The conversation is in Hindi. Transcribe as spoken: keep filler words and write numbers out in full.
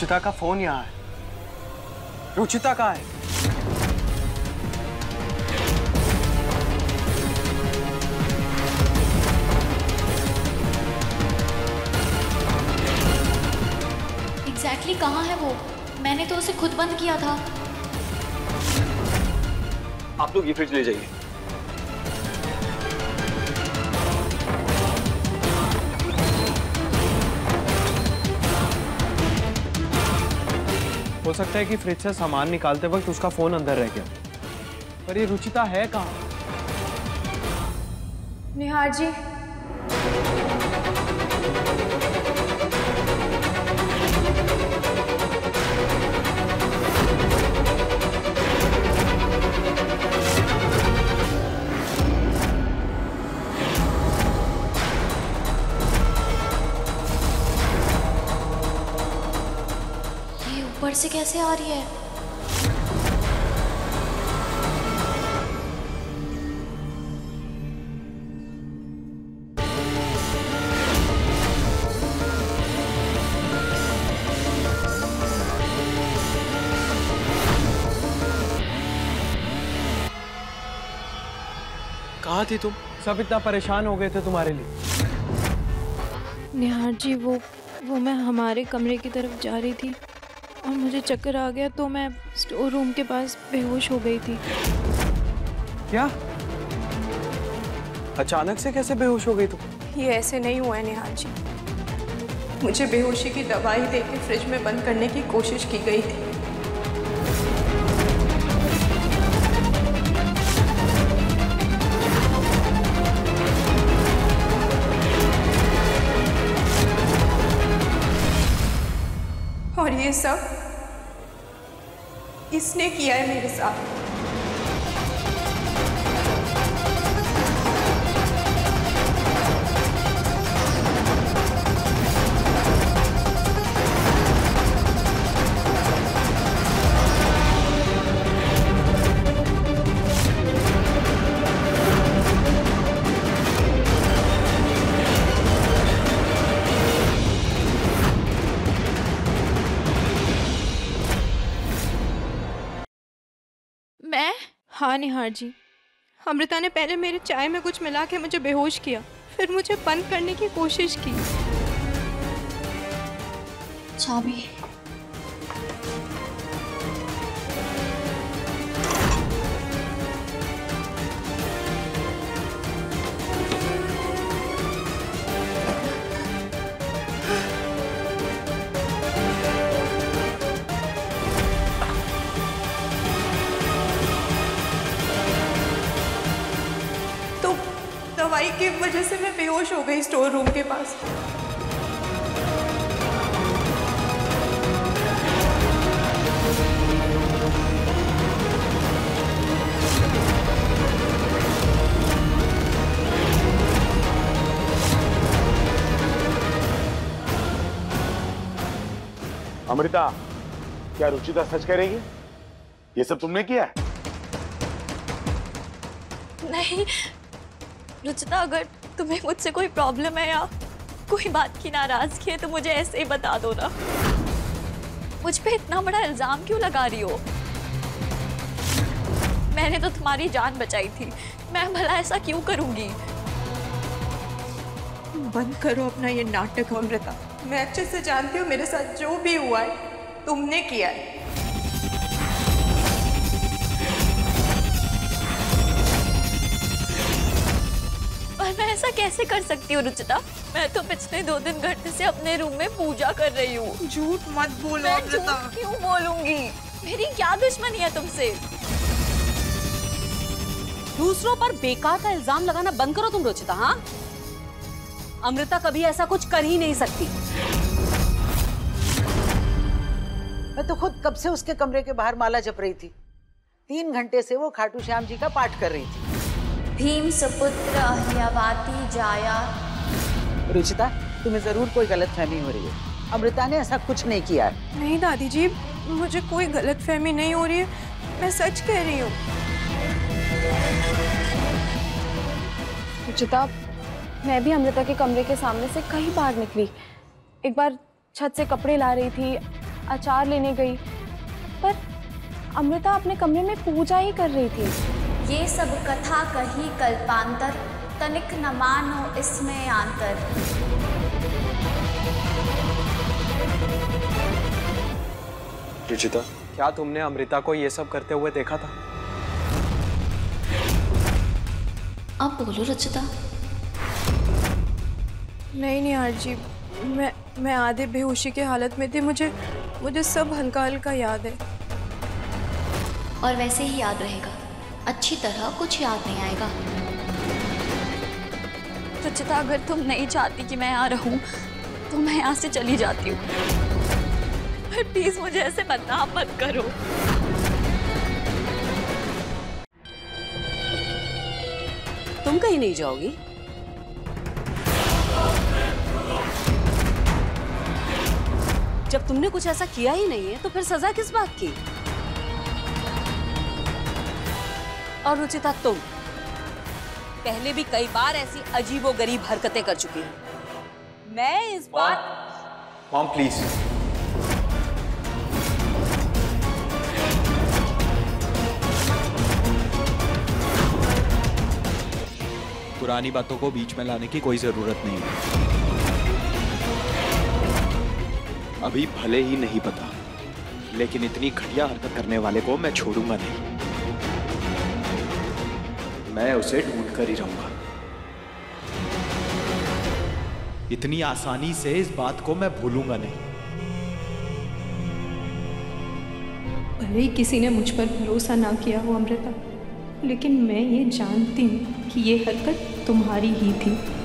रुचिता का फोन यहाँ है। रुचिता कहाँ है? एग्जैक्टली कहाँ है वो? मैंने तो उसे खुद बंद किया था। आप लोग ये फ्रिज ले जाइए। हो सकता है कि फ्रिज से सामान निकालते वक्त उसका फोन अंदर रह गया, पर ये रुचिता है कहाँ? निहार जी, ऊपर से कैसे आ रही है? कहाँ थी तुम? सब इतना परेशान हो गए थे तुम्हारे लिए। निहार जी, वो वो मैं हमारे कमरे की तरफ जा रही थी और मुझे चक्कर आ गया तो मैं स्टोर रूम के पास बेहोश हो गई थी। क्या? अचानक से कैसे बेहोश हो गई तुम? ये ऐसे नहीं हुआ है निहार जी। मुझे बेहोशी की दवाई देके फ्रिज में बंद करने की कोशिश की गई थी। और ये सब इसने किया है मेरे साथ। मैं? हाँ निहार जी, अमृता ने पहले मेरे चाय में कुछ मिला के मुझे बेहोश किया, फिर मुझे बंद करने की कोशिश की। चाबी। दवाई की वजह से मैं बेहोश हो गई स्टोर रूम के पास। अमृता, क्या रुचिता सच कह रही है? ये सब तुमने किया है? नहीं रुचिता, अगर तुम्हें मुझसे कोई प्रॉब्लम है या कोई बात की नाराजगी है तो मुझे ऐसे ही बता दो ना। मुझ पे इतना बड़ा इल्जाम क्यों लगा रही हो? मैंने तो तुम्हारी जान बचाई थी, मैं भला ऐसा क्यों करूंगी? बंद करो अपना ये नाटक अमृता। मैं अच्छे से जानती हूँ मेरे साथ जो भी हुआ है तुमने किया है। मैं ऐसा कैसे कर सकती हूँ रुचिता? मैं तो पिछले दो तीन घंटे से अपने रूम में पूजा कर रही हूँ। झूठ मत बोलो अमृता। झूठ क्यों बोलूंगी? मेरी क्या दुश्मनी है तुमसे? दूसरों पर बेकार का इल्जाम लगाना बंद करो तुम रुचिता। हाँ, अमृता कभी ऐसा कुछ कर ही नहीं सकती। मैं तो खुद कब से उसके कमरे के बाहर माला जप रही थी। तीन घंटे से वो खाटू श्याम जी का पाठ कर रही थी। भीम सपुत्र अहिल्यावती जाया। रुचिता, तुम्हें जरूर कोई गलतफहमी हो रही है। अमृता ने ऐसा कुछ नहीं किया है। नहीं दादी जी, मुझे कोई गलतफहमी नहीं हो रही है, मैं सच कह रही हूँ। रुचिता, मैं भी अमृता के कमरे के सामने से कई बार निकली। एक बार छत से कपड़े ला रही थी, अचार लेने गई, पर अमृता अपने कमरे में पूजा ही कर रही थी। ये सब कथा कही कल्पांतर, तनिक न मानो इसमें आंतर। रुचिता, क्या तुमने अमृता को ये सब करते हुए देखा था? अब बोलो रुचिता। नहीं निहार जी, मैं मैं आधे बेहोशी के हालत में थी। मुझे मुझे सब हल्का हल्का याद है। और वैसे ही याद रहेगा, अच्छी तरह कुछ याद नहीं आएगा। रुचिता, अगर तुम नहीं चाहती कि मैं यहाँ रहूं तो मैं यहाँ से चली जाती हूँ, पर प्लीज मुझे ऐसे बदनाम मत करो। तुम कहीं नहीं जाओगी? जब तुमने कुछ ऐसा किया ही नहीं है तो फिर सजा किस बात की? और रुचिता, तुम पहले भी कई बार ऐसी अजीबोगरीब हरकतें कर चुकी हो। मैं इस बार मॉम प्लीज। पुरानी बातों को बीच में लाने की कोई जरूरत नहीं है। अभी भले ही नहीं पता, लेकिन इतनी घटिया हरकत करने वाले को मैं छोड़ूंगा नहीं। मैं उसे ढूंढ कर ही रहूंगा। इतनी आसानी से इस बात को मैं भूलूंगा नहीं। भले ही किसी ने मुझ पर भरोसा ना किया हो अमृता, लेकिन मैं ये जानती हूँ कि ये हरकत तुम्हारी ही थी।